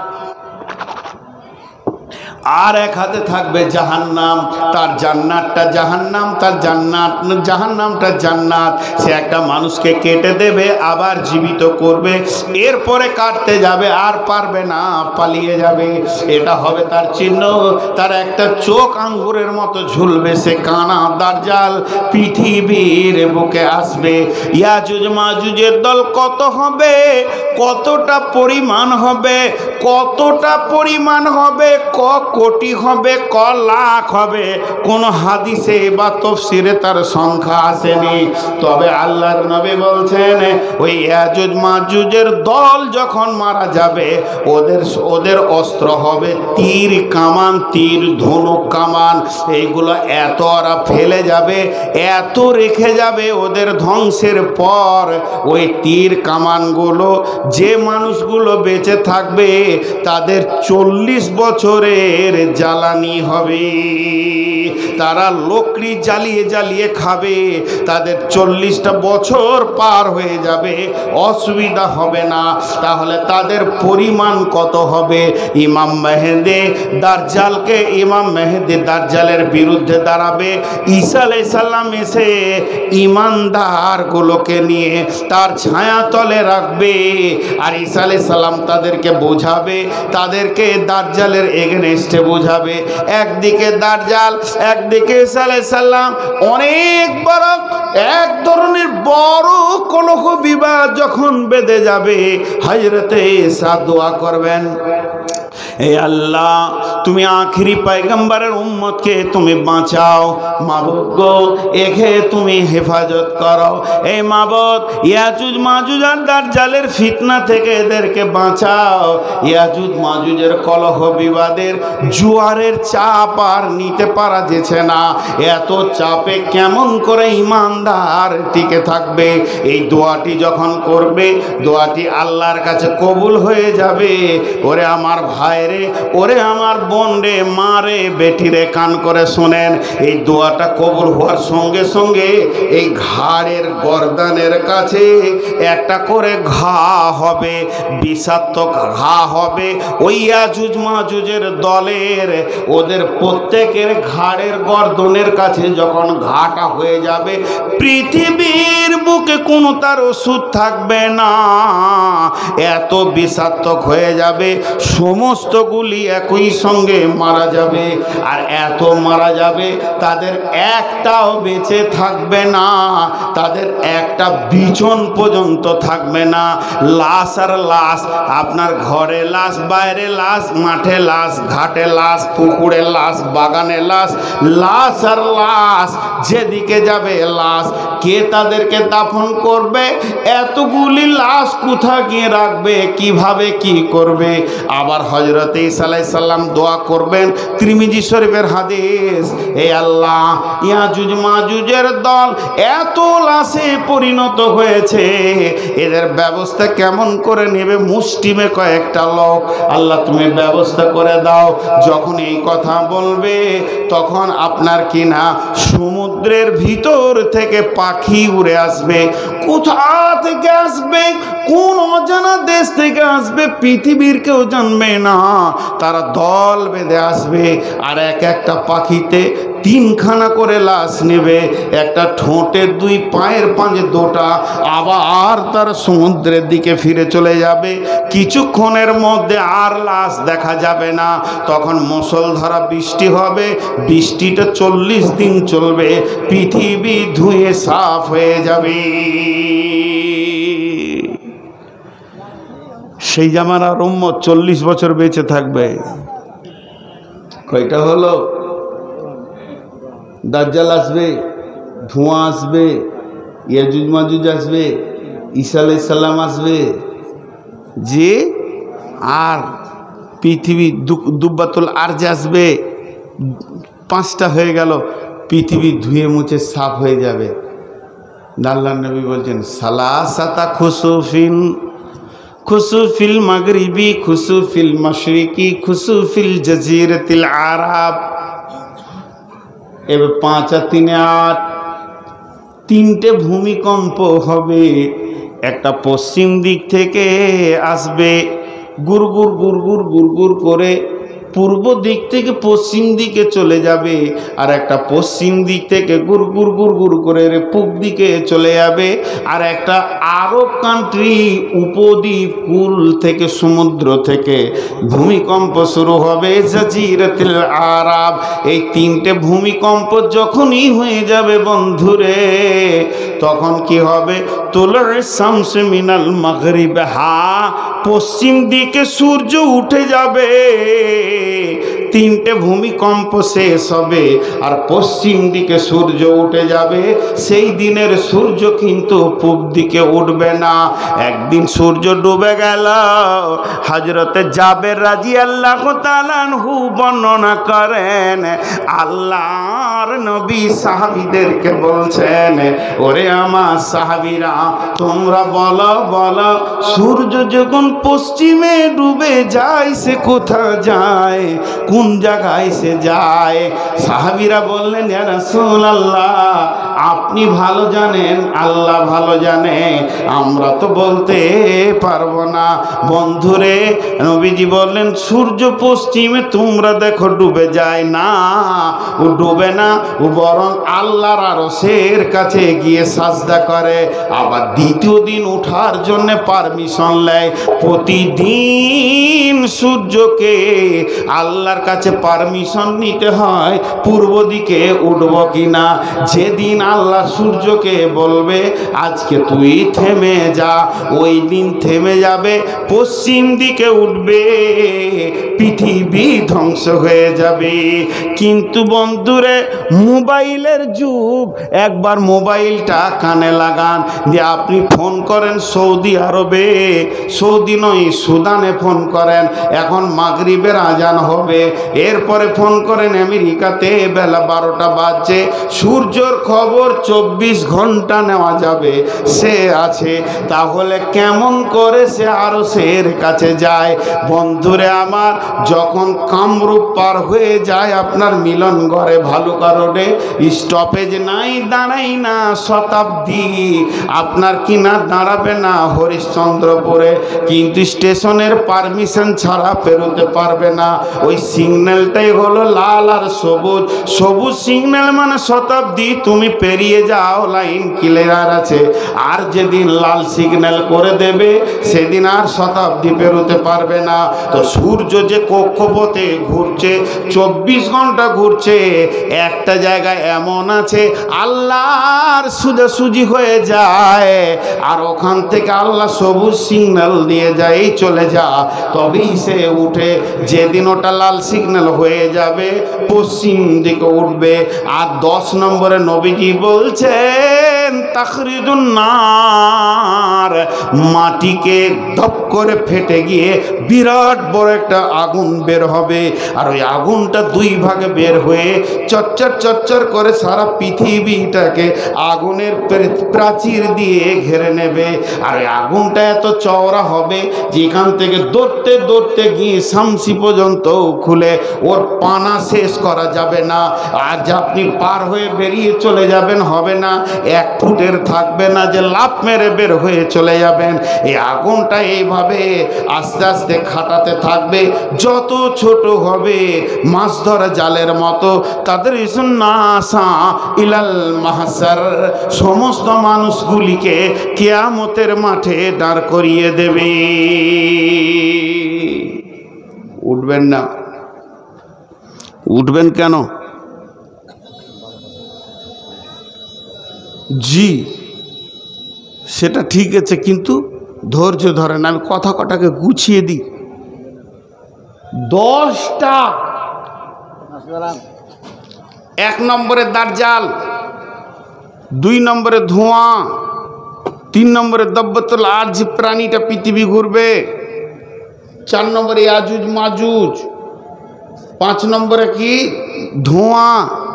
আর এক হাতে থাকবে জাহান্নাম। তার জান্নাতটা জাহান্নাম, তার জাহান্নামটা জান্নাত। সে একটা মানুষকে কেটে দেবে, আবার জীবিত করবে, এরপরে কাটতে যাবে, আর পারবে না, পালিয়ে যাবে। এটা হবে তার চিহ্ন। তার একটা চোখ আঙ্গুরের মতো ঝুলবে, সে কানা দাজ্জাল পৃথিবীর বুকে আসবে। ইয়াজুজ মাজুজের দল কত হবে, কতটা পরিমাণ হবে, কতটা পরিমাণ হবে, কোটি হবে, ক লাখ হবে, কোন হাদিসে বা তাফসীরে তার সংখ্যা আসেনি। তবে আল্লাহর নবী বলছেন ওই ইয়াজুজ মাজুজের দল যখন মারা যাবে, ওদের অস্ত্র হবে তীর কামান, তীর ধনুক কামান। এইগুলো এত ওরা ফেলে যাবে, এত রেখে যাবে, ওদের ধ্বংসের পর ওই তীর কামানগুলো যে মানুষগুলো বেঁচে থাকবে তাদের 40 বছরের জ্বালানি হবে। তারা লকড়ি জ্বালিয়ে জ্বালিয়ে খাবে, তাদের 40টা বছর পার হয়ে যাবে, অসুবিধা হবে না। তাহলে তাদের পরিমাণ কত হবে? ইমাম মেহেদী দাজ্জালের বিরুদ্ধে দাঁড়াবে। ঈসা আলাইহিস সালাম এসে ঈমানদারগুলোকে নিয়ে তার ছায়াতলে রাখবে, আর ঈসা আলাইহিস সালাম তাদেরকে বোঝাবে, তাদেরকে দাজ্জালের এগেনস্টে বোঝাবে। একদিকে দাজ্জাল, একদিকে ঈসা আলাইহিস সালাম। অনেক বড় এক ধরনের বড় কলহ বিবাদ যখন বেঁধে যাবে, হযরতে ঈসা দোয়া করবেন, হে আল্লাহ, তুমি আখিরি পয়গম্বরের উম্মতকে তুমি বাঁচাও। মাবুদ গো, একে তুমি হেফাজত করো। এই মাবুদ, ইয়াজুজ মাজুজ আর দাজ্জালের ফিতনা থেকে এদেরকে বাঁচাও। ইয়াজুজ মাজুজের কলহ বিবাদের জোয়ারের চাপ আর নিতে পারা যেছে না। এত চাপে কেমন করে ঈমানদার টিকে থাকবে? এই দোয়াটি যখন করবে, দোয়াটি আল্লাহর কাছে কবুল হয়ে যাবে। ওরে আমার ভাই রে, ওরে আমার বোন রে, মা রে, বেটি রে, কান করে শোনেন। এই দোয়াটা কবুল হওয়ার সঙ্গে সঙ্গে এই ঘাড়ের গর্দানের কাছে একটা করে ঘা হবে, বিষাক্ত ঘা হবে। ওই ইয়াজুজ মাজুজের দলের, ওদের প্রত্যেকের ঘাড়ের গর্দনের কাছে যখন ঘাটা হয়ে যাবে, পৃথিবীর বুকে কোনো তার ওষুধ থাকবে না, এত বিষাক্ত হয়ে যাবে। সমস্ত গুলি একই সঙ্গে মারা যাবে, আর এত মারা যাবে তাদের একটাও বেঁচে থাকবে না, তাদের একটা বিচন পর্যন্ত থাকবে না। লাশ আর লাশ, আপনার ঘরে লাশ, বাইরে লাশ, মাঠে লাশ, ঘাটে লাশ, পুকুরে লাশ, বাগানে লাশ, লাশ আর লাশ, যেদিকে যাবে লাশ। কে তাদেরকে দাফন করবে? এতগুলি লাশ কোথা গিয়ে রাখবে, কিভাবে কি করবে। আবার হযরত ঈসা আলাইহিস সালাম দোয়া করবেন, তিরমিজি শরীফের হাদিস, হে আল্লাহ, ইয়াজুজ মাজুজের দল এত লাশে পরিণত হয়েছে, এদের ব্যবস্থা কেমন করে নেবে? মুষ্টিমে কয়েকটা লোক আল্লাহ তুমি ব্যবস্থা করে দাও। যখন এই কথা বলবে তখন আপনার কিনা সমুদ্রের ভিতর থেকে পাখি উড়ে আসবে। কোথা থেকে আসবে, কোন অজানা দেশ থেকে আসবে, পৃথিবীর কেউ জানবে না। তারা দল বেঁধে আসবে আর এক একটা পাখিতে 3খানা করে লাশ নেবে, একটা ঠোঁটের 2 পায়ের পাঁজে 2টা। আবার তার সমুদ্রের দিকে ফিরে চলে যাবে। কিছুক্ষণের মধ্যে আর লাশ দেখা যাবে না। তখন মুষলধারা বৃষ্টি হবে, বৃষ্টিটা 40 দিন চলবে, পৃথিবী ধুয়ে সাফ হয়ে যাবে। সেই জামানার উম্মত 40 বছর বেঁচে থাকবে। কয়টা হলো? দাজ্জাল আসবে, ধোঁয়া আসবে, ইয়াজুজ মাজুজ আসবে, ঈসা আলাইহিস সালাম আসবে, যে আর পৃথিবী দুব্বাতুল আরজ আসবে। 5টা হয়ে গেল, পৃথিবী ধুয়ে মুছে সাফ হয়ে যাবে। আল্লাহর নবী বলছেন, সালাসাতা খুসুফিন, খুসুফিল মাগরিবি, খুসুফিল মাশরিকি, খুসুফিল জাজিরাতিল আরব। এবার 5 আর 3 8, 3টে ভূমিকম্প হবে। একটা পশ্চিম দিক থেকে আসবে, গুরগুর গুরগুর গুরগুর করে পূর্ব দিক থেকে পশ্চিম দিকে চলে যাবে, আর একটা পশ্চিম দিক থেকে গুরগুর গুরগুর করে পূব দিকে চলে যাবে। আর একটা আরব কান্ট্রি উপদ্বীপ কুল থেকে, সমুদ্র থেকে ভূমিকম্প শুরু হবে, জাজিরাতুল আরব। এই 3টে ভূমিকম্প যখনই হয়ে যাবে বন্ধুরে, তখন কি হবে? তুলু'আ শামস মিনাল মাগরিব, পশ্চিম দিকে সূর্য উঠে যাবে। 3টে ভূমিকম্প শেষ হবে আর পশ্চিম দিকে সূর্য উঠে যাবে। সেই দিনের সূর্য কিন্তু পূব দিকে উঠবে না। একদিন সূর্য ডুবে গেল। হযরতে জাবের রাদিয়াল্লাহু তাআলা আনহু বর্ণনা করেন, আল্লাহর নবী সাহাবীদেরকে বলছেন, ওরে আমার সাহাবীরা, তোমরা বলো বলো, সূর্য যখন পশ্চিমে ডুবে যায় সে কোথায় যায়, কোন জায়গায় সে যায়? সাহাবীরা বললেন, ইয়া রাসূলুল্লাহ, আপনি ভালো জানেন, আল্লাহ ভালো জানে, আমরা তো বলতে পারবো না। বন্ধুরে, নবীজি বললেন, সূর্য পশ্চিমে তোমরা দেখো ডুবে যায় না, ও ডুবে না, ও বরং আল্লাহর আরশের কাছে গিয়ে সাজদা করে। আবার দ্বিতীয় দিন ওঠার জন্য পারমিশন নেয়। প্রতিদিন সূর্যকে আল্লাহর কাছে পারমিশন নিতে হয় পূর্ব দিকে উঠব কিনা। যেদিন আল্লাহ সূর্যকে বলবে আজকে তুই থেমে যা, ওই দিন থেমে যাবে, পশ্চিম দিকে উঠবে, পৃথিবী ধ্বংস হয়ে যাবে। কিন্তু বন্ধুরে, মোবাইলের যুগ। একবার মোবাইলটা কানে লাগান, যে আপনি ফোন করেন সৌদি আরবে, সৌদি নয় সুদানে ফোন করেন, এখন মাগরিবের আজান হবে। এরপরে ফোন করেন আমেরিকাতে, বেলা 12টা বাজছে, সূর্যর খবর 24 ঘন্টা নেওয়া যাবে, সে আছে। তাহলে কেমন করে সে আরশের কাছে যায়? বন্ধুরে আমার, যখন কামরূপ পার হয়ে যায় আপনার মিলন ঘরে ভালুকা রোডে, স্টপেজ নাই, দাঁড়াই না শতাব্দী, আপনার কিনা দাঁড়াবে না হরিশ্চন্দ্রপুরে, কিন্তু স্টেশনের পারমিশন ছাড়া পেরোতে পারবে না। ওই সিগন্যালটাই হলো লাল আর সবুজ। সবুজ সিগন্যাল মানে শতাব্দী, তুমি পেরিয়ে যাও, লাইন ক্লিয়ার আছে। আর যেদিন লাল সিগন্যাল করে দেবে সেদিন আর শতাব্দী পেরোতে পারবে না। তো সূর্য যে কক্ষপথে ঘুরছে, 24 ঘন্টা ঘুরছে, একটা জায়গায় এমন আছে আল্লাহর সোজাসুজি হয়ে যায়, আর ওখান থেকে আল্লাহ সবুজ সিগন্যাল দিয়ে যায়, চলে যা, তবেই সে উঠে। যেদিন ওটা লাল সিগন্যাল হয়ে যাবে পশ্চিম দিকে উঠবে। আর 10 নম্বরে নবীজি বলছেন, তাখরিজুন নার, মাটিকে ধপ করে ফেটে গিয়ে বিরাট বড় একটা আগুন বের হবে। আর ওই আগুনটা দুই ভাগে বের হয়ে চচ্চর চচ্চর করে সারা পৃথিবীটাকে আগুনের প্রাচীর দিয়ে ঘিরে নেবে। আর ওই আগুনটা এত চওড়া হবে যেখান থেকে দৌড়তে দৌড়তে গিয়ে শামসি পর্যন্ত খুলে ওর পানা শেষ করা যাবে না। আজ আপনি পার হয়ে বেরিয়ে চলে যাবেন, হবে না, 1 ফুটের থাকবে না যে লাফ মেরে বের হয়ে চলে যাবেন। এই আগুনটা এইভাবে আস্তে আস্তে খাটাতে থাকবে, যত ছোট হবে মাছ ধরা জালের মতো। তাদের নাসা ইলাল মাহসার, সমস্ত মানুষগুলিকে কিয়ামতের মাঠে দাঁড় করিয়ে দেবে। উঠবেন না? উঠবেন কেন? জি সেটা ঠিক আছে, কিন্তু ধৈর্য ধরেন, আমি কথা কটাকে গুছিয়ে দিই। 10টা। 1 নম্বরে দাজ্জাল, 2 নম্বরে ধোঁয়া, 3 নম্বরে দাব্বাতুল আরজ, প্রাণীটা পৃথিবী ঘুরবে, 4 নম্বরে ইয়াজুজ মাজুজ, 5 নম্বরে কি ধোঁয়া,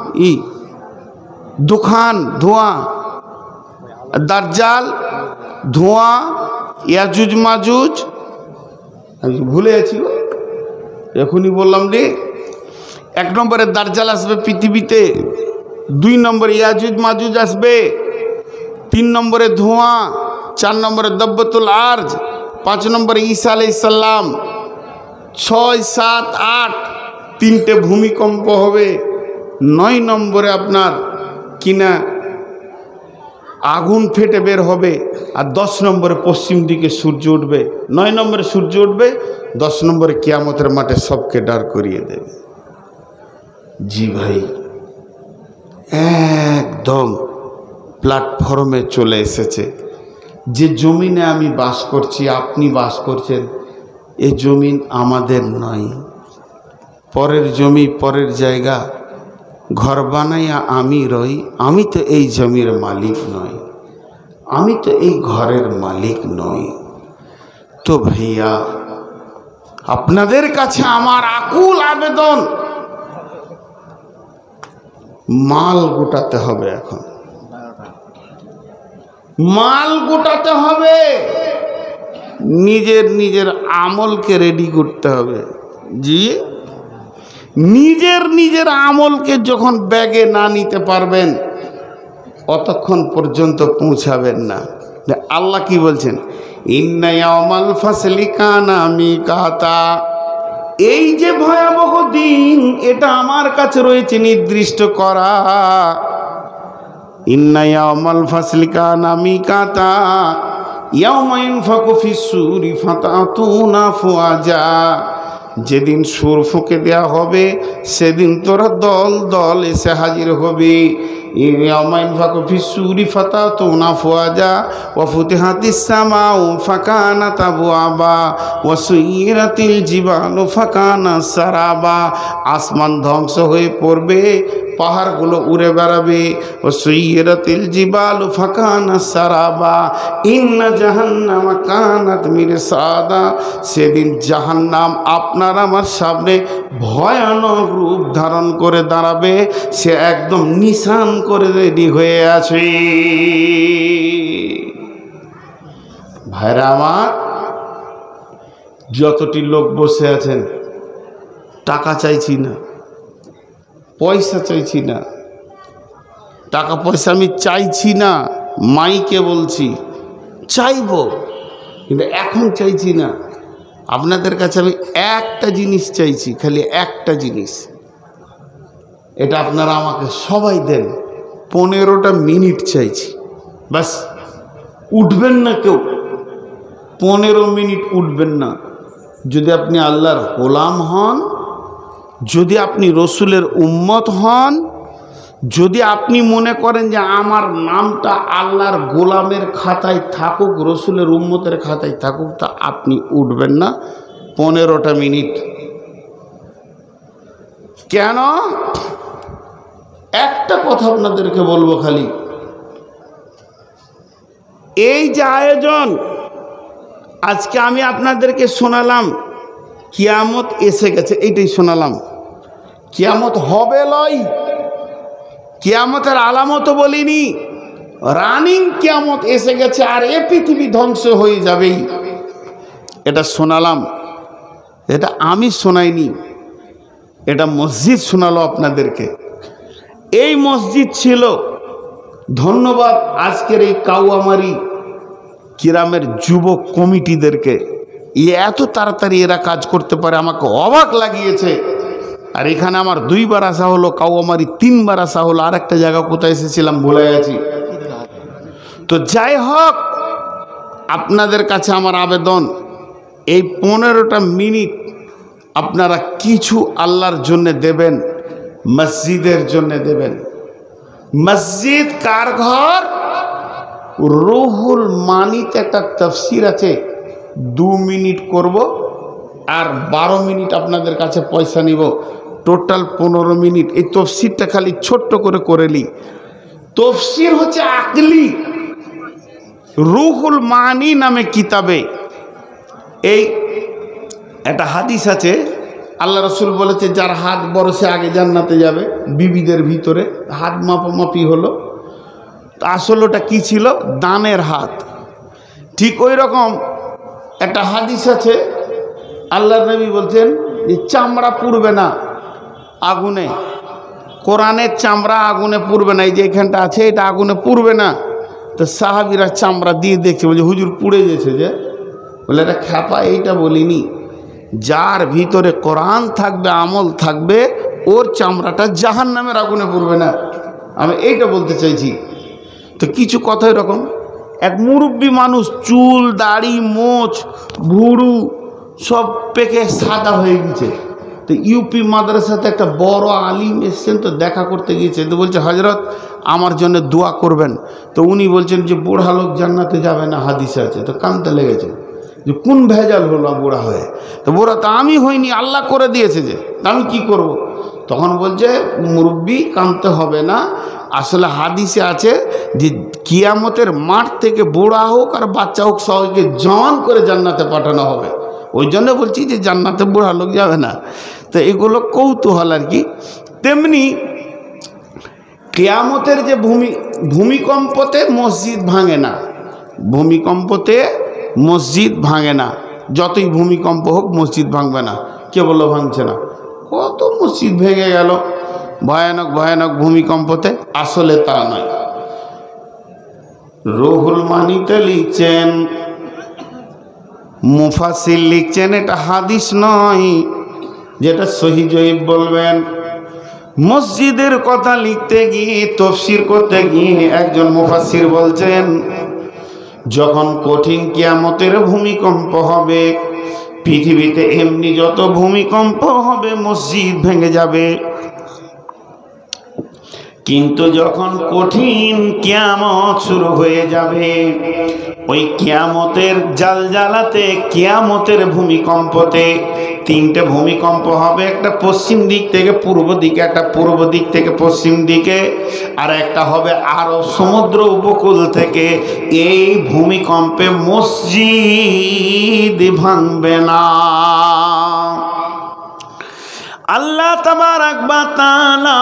দুখান ধোঁয়া, দাজ্জাল, ধোঁয়া, ইয়াজুজ মাজুজ। আমি ভুলে গেছি, এখনই বললাম রে। 1 নম্বরে দাজ্জাল আসবে পৃথিবীতে, 2 নম্বরে ইয়াজুজ মাজুজ আসবে, 3 নম্বরে ধোঁয়া, 4 নম্বরে দাব্বাতুল আরজ, 5 নম্বরে ঈসা আলাইহিস সালাম, 6, 7, 8 3টে ভূমিকম্প হবে, 9 নম্বরে আপনার কিনা আগুন ফেটে বের হবে, আর 10 নম্বরে পশ্চিম দিকে সূর্য উঠবে। 9 নম্বরে সূর্য উঠবে, 10 নম্বরে কিয়ামতের মাঠে সবকে দাঁড় করিয়ে দেবে। জি ভাই, একদম প্ল্যাটফর্মে চলে এসেছে। যে জমিনে আমি বাস করছি, আপনি বাস করছেন, এই জমিন আমাদের নয়, পরের জমি, পরের জায়গা। ঘর বানাইয়া আমি রই, আমি তো এই জমির মালিক নই, আমি তো এই ঘরের মালিক নই। তো ভাইয়া, আপনাদের কাছে আমার আকুল আবেদন, মাল গোটাতে হবে। এখন মাল গোটাতে হবে, নিজের নিজের আমলকে রেডি করতে হবে। জি, নিজের নিজের আমলকে যখন ব্যাগে না নিতে পারবেন, অতক্ষণ পর্যন্ত পৌঁছাবেন না। আল্লাহ কি বলছেন? ইন্না ইয়াউমাল ফাসলি কানা মিকাতা, এই যে ভয়াবহ দিন, এটা আমার কাছে রয়েছে নির্দিষ্ট করা। ইন্না ইয়াউমাল ফাসলি কানা মিকাতা ইয়াউমা ইনফাকু ফিস-সূরি ফাতাতুনা ফুআজা, যেদিন সুর ফুঁকে দেওয়া হবে সেদিন তোরা দল দল এসে হাজির হবে। ইয়াউমা ইনফাকু ফিস-সূরি ফাতাতুনা ফুআজা ওয়া ফুতিহাতিস সামাউ ফাকানাত আবওয়াবা ওয়া সুইরাতিল জিবালু ফাকানাত সারাবা, আসমান ধ্বংস হয়ে পড়বে, পাহাড়গুলো উড়ে বেড়াবে। ও সুইরাতিল জিবালু ফাকানাত সারাবা ইন্না জাহান্নামা কানাত মিরসাদা, সেদিন জাহান্নাম আপনার আমার সামনে ভয়ানক রূপ ধারণ করে দাঁড়াবে, সে একদম নিশান করে রেডি হয়ে আছে। ভাইরা আমার, যতটি লোক বসে আছেন, টাকা চাইছি না, পয়সা চাইছি না, টাকা পয়সা আমি চাইছি না, মাইকে বলছি চাইব, কিন্তু এখন চাইছি না। আপনাদের কাছে আমি একটা জিনিস চাইছি, খালি একটা জিনিস, এটা আপনারা আমাকে সবাই দেন। 15টা মিনিট চাইছি, বাস। উঠবেন না কেউ, 15 মিনিট উঠবেন না। যদি আপনি আল্লাহর গোলাম হন, যদি আপনি রসুলের উম্মত হন, যদি আপনি মনে করেন যে আমার নামটা আল্লাহর গোলামের খাতায় থাকুক, রসুলের উম্মতের খাতায় থাকুক, তা আপনি উঠবেন না 15টা মিনিট। কেন? একটা কথা আপনাদেরকে বলবো, খালি এই যে আয়োজন আজকে আমি আপনাদেরকে শোনালাম, কিয়ামত এসে গেছে, এইটাই শোনালাম। কিয়ামত হবে লয়, কিয়ামতের আলামতও বলিনি, রানিং কিয়ামত এসে গেছে আর এ পৃথিবী ধ্বংস হয়ে যাবেই, এটা শোনালাম। এটা আমি শোনাইনি, এটা মসজিদ শোনালো আপনাদেরকে। এই মসজিদ ছিল, ধন্যবাদ আজকের এই কাউয়ামারি কিরামের যুবক কমিটিদেরকে, এত তাড়াতাড়ি এরা কাজ করতে পারে আমাকে অবাক লাগিয়েছে। আর এখানে আমার 2 বার আসা হলো, কাউয়ামারি 3 বার আসা হলো, আর একটা জায়গা কোথায় এসেছিলাম ভুলে গেছি। তো যাই হোক, আপনাদের কাছে আমার আবেদন, এই 15টা মিনিট আপনারা কিছু আল্লাহর জন্য দেবেন, মসজিদের জন্য দেবেন। মসজিদ কার ঘর? রুহুল মানিতে একটা তাফসির আছে, 2 মিনিট করব আর 12 মিনিট আপনাদের কাছে পয়সা নিব, টোটাল 15 মিনিট। এই তফসিরটা খালি ছোট্ট করে করেলি। তফসির হচ্ছে আকলি, রুহুল মানি নামে কিতাবে এই একটা হাদিস আছে, আল্লাহ রসুল বলেছে যার হাত বড় সে আগে জান্নাতে যাবে। বিবিদের ভিতরে হাত মাপামাপি হলো, তো আসলে ওটা কী ছিল? দানের হাত। ঠিক ওই রকম একটা হাদিস আছে, আল্লাহ নবী বলছেন যে চামড়া পুড়বে না আগুনে, কোরআনের চামড়া আগুনে পুড়বে না, এই যে এখানটা আছে এটা আগুনে পুড়বে না। তো সাহাবিরা চামড়া দিয়ে দেখছে, বলছে হুজুর পুড়ে গেছে যে। বলে এটা খ্যাপা, এইটা বলিনি, যার ভিতরে কোরআন থাকবে, আমল থাকবে, ওর চামড়াটা জাহান্নামের আগুনে পুড়বে না, আমি এইটা বলতে চাইছি। তো কিছু কথা এরকম, এক মুরব্বী মানুষ, চুল দাড়ি মোচ ভুরু সব পেকে সাদা হয়ে গেছে। তো ইউপি মাদ্রাসাতে একটা বড় আলিম এসছেন, তো দেখা করতে গিয়েছে। তো বলছে হজরত আমার জন্য দোয়া করবেন। তো উনি বলছেন যে বুড়া লোক জান্নাতে যাবে না, হাদিসে আছে। তো কাঁদতে লেগেছে যে কোন ভেজাল হলো বুড়া হয়ে? তো বুড়া তো আমি হইনি, আল্লাহ করে দিয়েছে, যে আমি কি করব? তখন বলছে মুরব্বি কাঁদতে হবে না, আসলে হাদিসে আছে যে কিয়ামতের মাঠ থেকে বুড়া হোক আর বাচ্চা হোক সবাইকে জওয়ান করে জান্নাতে পাঠানো হবে। ওই জন্য বলছি যে জান্নাতে বুড়া লোক যাবে না। তো এগুলো কৌতূহল আর কি। তেমনি কিয়ামতের যে ভূমিকম্পতে মসজিদ ভাঙে না, ভূমিকম্পতে মসজিদ ভাঙে না, যতই ভূমিকম্প হোক মসজিদ ভাঙবে না। কে বললো ভাঙছে না? কত মসজিদ ভেঙে গেল ভয়ানক ভয়ানক ভূমিকম্পতে। আসলে তা নয়। রুহুল মানিতে লিখছেন, মুফাসসির লিখছেন, এটা হাদিস নয় যেটা সহিহ জয়ীফ বলবেন। মসজিদের কথা লিখতে গিয়ে, তাফসীর করতে গিয়ে একজন মুফাসসির বলছেন, যখন কঠিন কিয়ামতের ভূমিকম্প হবে, পৃথিবীতে এমনি যত ভূমিকম্প হবে মসজিদ ভেঙে যাবে, কিন্তু যখন কঠিন কিয়ামত শুরু হয়ে যাবে, ওই কিয়ামতের জালজালাতে, কিয়ামতের ভূমিকম্পতে 3টে ভূমিকম্প হবে। একটা পশ্চিম দিক থেকে পূর্ব দিকে, একটা পূর্ব দিক থেকে পশ্চিম দিকে, আর একটা হবে আরব সমুদ্র উপকূল থেকে। এই ভূমিকম্পে মসজিদ ভাঙবে না। আল্লাহ তাবারাক ওয়া তাআলা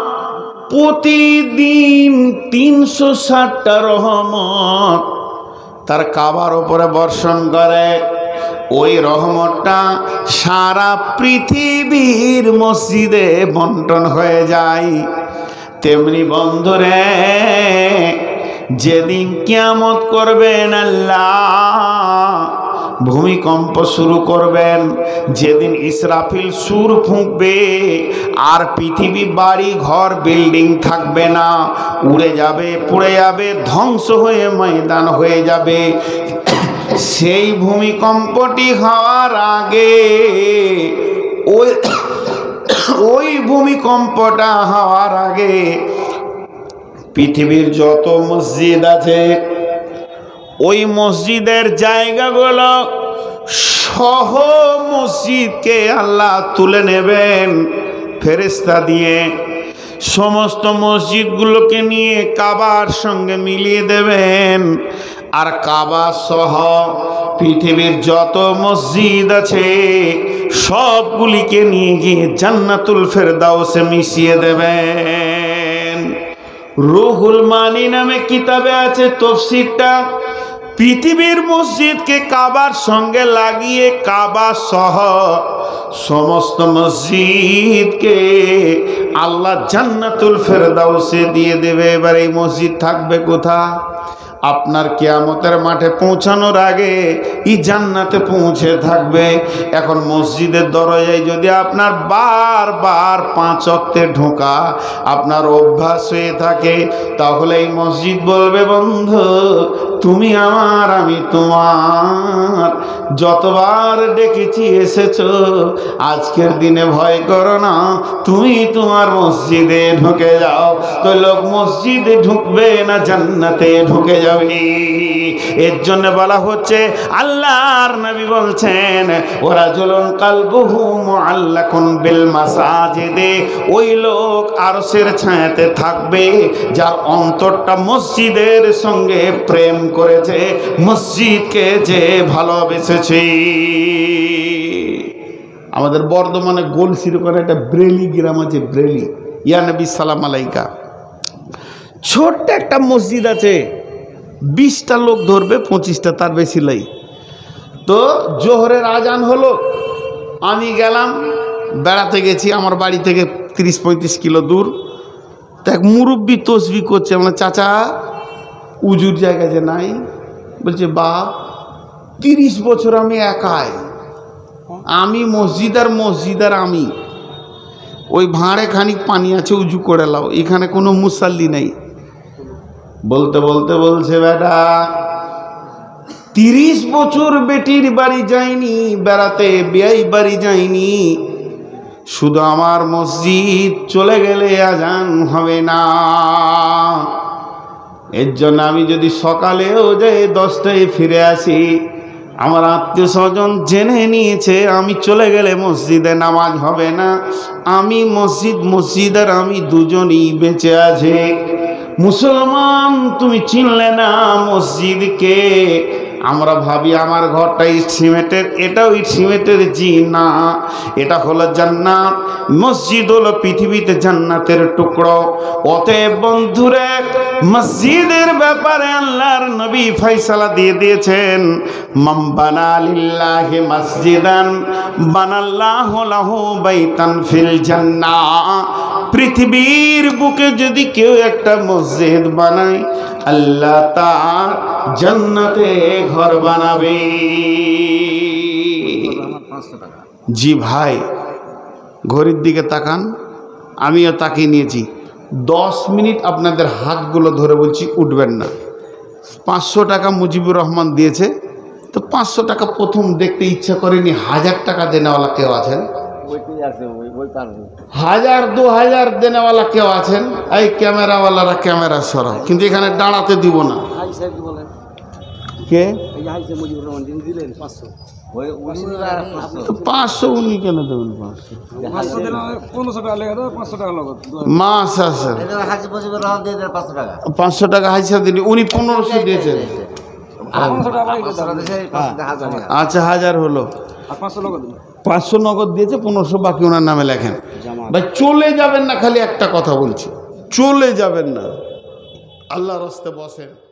প্রতিদিন 360টা রহমত তার কাবার উপরে বর্ষণ করে। ওই রহমতটা সারা পৃথিবীর মসজিদে বন্টন হয়ে যায়। তেমনি বন্ধুরে, যেদিন কিয়ামত করবেন আল্লাহ, ভূমিকম্প শুরু করবেন, যেদিন ইসরাফিল সুর ফুঁকবে, আর পৃথিবী বাড়ি ঘর বিল্ডিং থাকবে না, উড়ে যাবে, পুড়ে যাবে, ধ্বংস হয়ে ময়দান হয়ে যাবে। সেই ভূমিকম্পটি হওয়ার আগে, ওই ভূমিকম্পটা হওয়ার আগে পৃথিবীর যত মসজিদ আছে, ওই মসজিদের জায়গাগুলো সহ মসজিদকে আল্লাহ তুলে নেবেন ফেরেশতা দিয়ে। সমস্ত মসজিদগুলোকে নিয়ে কাবার সঙ্গে মিলিয়ে দেবেন। আর কাবা সহ পৃথিবীর যত মসজিদ আছে সবগুলিকে নিয়ে গিয়ে জান্নাতুল ফেরদাউসে মিশিয়ে দেবেন। রুহুল মানি নামে কিতাবে আছে তাফসীরটা, পৃথিবীর মসজিদকে কাবার সঙ্গে লাগিয়ে কাবা সহ সমস্ত মসজিদকে আল্লাহ জান্নাতুল ফেরদাউসে দিয়ে দেবে। এবার এই মসজিদ থাকবে কোথায়? আপনার কিয়ামতের মাঠে পৌঁছানোর আগে এই জান্নাতে পৌঁছে থাকবে। এখন মসজিদের দরজায় যদি আপনার বারবার 5 ওয়াক্তে ঢোকা আপনার অভ্যাস হয়ে থাকে, তাহলে এই মসজিদ বলবে, বন্ধু তুমি আমার আমি তোমার, যতবার ডেকেছি এসেছো, আজকের দিনে ভয় করো না, তুমি তোমার মসজিদে ঢুকে যাও। তো লোক মসজিদে ঢুকবে না জান্নাতে ঢুকে যাবে। এর জন্য বলা হচ্ছে, আল্লাহর নবী বলছেন, ওয়ারাজুলুন কালবুহু মুআল্লাকুন বিল মাসাজিদে, ওই লোক আরশের ছায়াতে থাকবে যার অন্তরটা মসজিদের সঙ্গে প্রেম করেছে, মসজিদকে যে ভালোবেসেছে। আমাদের বর্ধমানে গোলসির ওখানে একটা ব্রেলি গ্রাম আছে, ব্রেলি, ইয়া নবী সালাম আলাইকা, ছোট্ট একটা মসজিদ আছে, 20টা লোক ধরবে, 25টা, তার বেশি লাই। তো জোহরের আজান হলো, আমি গেলাম, বেড়াতে গেছি, আমার বাড়ি থেকে 30-35 কিলো দূর। তো এক মুরব্বী তসবি করছে, আমরা চাচা উজুর জায়গা যে নাই, বলছে বাপ 30 বছর আমি একাই, আমি মসজিদ আর আমি, ওই ভাঁড়ে খানিক পানি আছে, উজু করে লাও, এখানে কোনো মুসাল্লি নেই। বলতে বলতে বলছে, বেটা 30 বছর বেটির বাড়ি যায়নি বেড়াতে, বিয়াই বাড়ি যায়নি, শুধু আমার মসজিদ চলে গেলে আজান হবে না। এর জন্য আমি যদি সকালেও যাই 10টায় ফিরে আসি, আমার আত্মীয় স্বজন জেনে নিয়েছে আমি চলে গেলে মসজিদে নামাজ হবে না, আমি মসজিদ আর আমি দুজনই বেঁচে আছে। মুসলমান তুমি চিনলে না মসজিদকে? আমরা ভাবি আমার ঘরটা ইট সিমেন্টের, এটাও ইট সিমেন্টের, জি না, এটা হলো জান্নাত। মসজিদ হলো পৃথিবীতে জান্নাতের টুকরো। অতএব বন্ধুরে, মসজিদের ব্যাপারে আল্লাহর নবী ফয়সালা দিয়ে দিয়েছেন, মান বানা লিল্লাহি মসজিদান বানাল্লাহু লাহু বাইতান ফিল জান্নাহ। পৃথিবীর বুকে যদি কেউ একটা মসজিদ বানায়, আল্লাহ তার জান্নাতে ঘর বানাবে। জি ভাই, ঘড়ির দিকে তাকান, আমিও তাকিয়ে নিয়েছি। 10 মিনিট আপনাদের হাতগুলো ধরে বলছি, উঠবেন না। 500 টাকা মুজিবুর রহমান দিয়েছে, তো 500 টাকা প্রথম দেখতে ইচ্ছা করেনি। 1000 টাকা দেনেওয়ালা কেউ আছেন? 1000-2000 দেনেওয়ালা কেউ আছেন? এই ক্যামেরাওয়ালারা ক্যামেরা সরাও, কিন্তু এখানে দাঁড়াতে দিব না। কে 500 উনি কেন দেবেন? 500 টাকা হাইসা দিন, উনি 1500 দিয়েছেন। আচ্ছা 1000 হলো, 500 নগদ দিয়েছে, 1500 বাকি ওনার নামে লেখেন। ভাই চলে যাবেন না, খালি একটা কথা বলছি, চলে যাবেন না, আল্লাহর রাস্তায় বসেন।